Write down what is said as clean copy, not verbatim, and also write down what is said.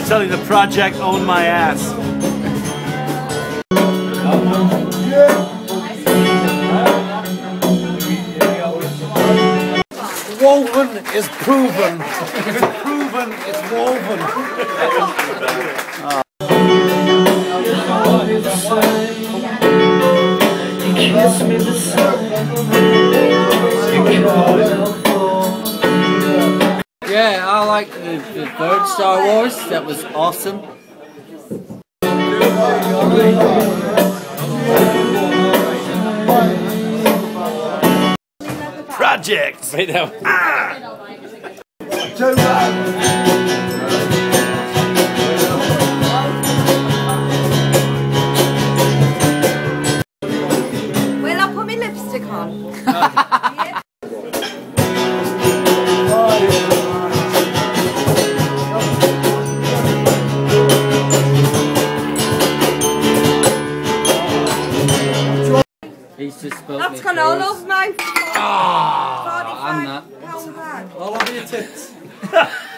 tell you the project owned my ass. Woven is proven. If it's proven, it's woven. Kiss me the sun. Yeah, I like the third Star Wars. That was awesome. Projects. Right now. Well, I'll put my lipstick on. He's just spilled That's me gone all face. over my Ah, I'm not. £45 bag. All over your tits.